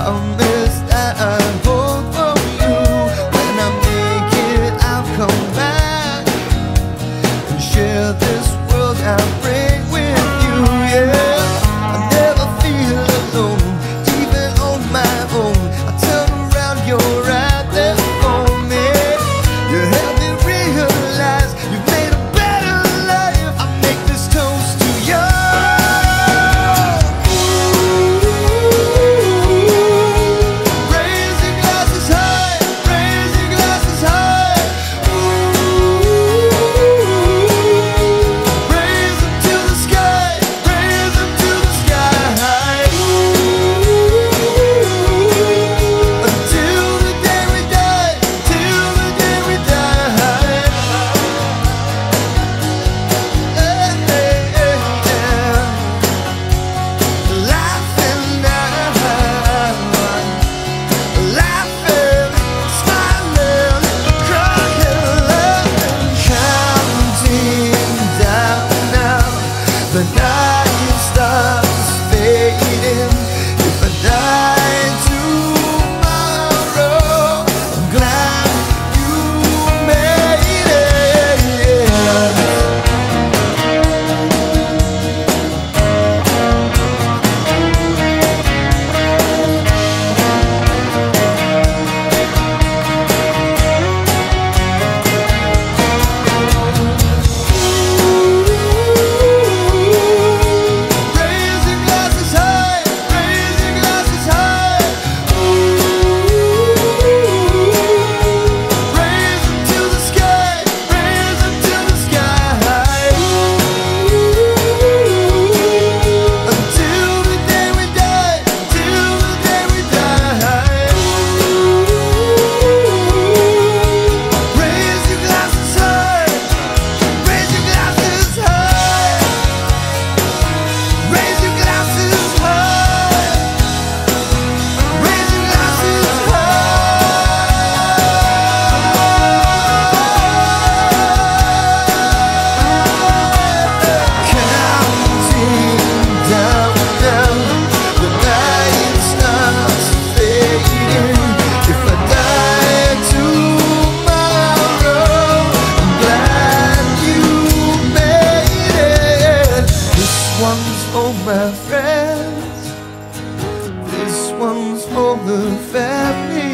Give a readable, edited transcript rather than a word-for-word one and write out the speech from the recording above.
promise that I hold for you. When I make it, I'll come back and share this world I bring with you. Yeah, I never feel alone, even on my own. I turn around, you're right there for me. You help me realize you've made a better life. I make this toast to you. Raise your glasses high, raise your glasses high. Raise them to the sky, raise them to the sky. Until the day we die, till the day we die. Laughing now, laughing, smiling, crying, laughing, counting down now. The night starts fading. If I die tomorrow, I'm glad you made it. Raise your glasses high, raise your glasses high. Raise them to the sky, raise them to the sky. Until the day we die, till the day we die. Raise your glasses high, raise your glasses high. Raise your glasses high, raise your glasses high. Counting down now, the night starts fading. If I die tomorrow, I'm glad you made it. This one's for my friends, this one's for the family.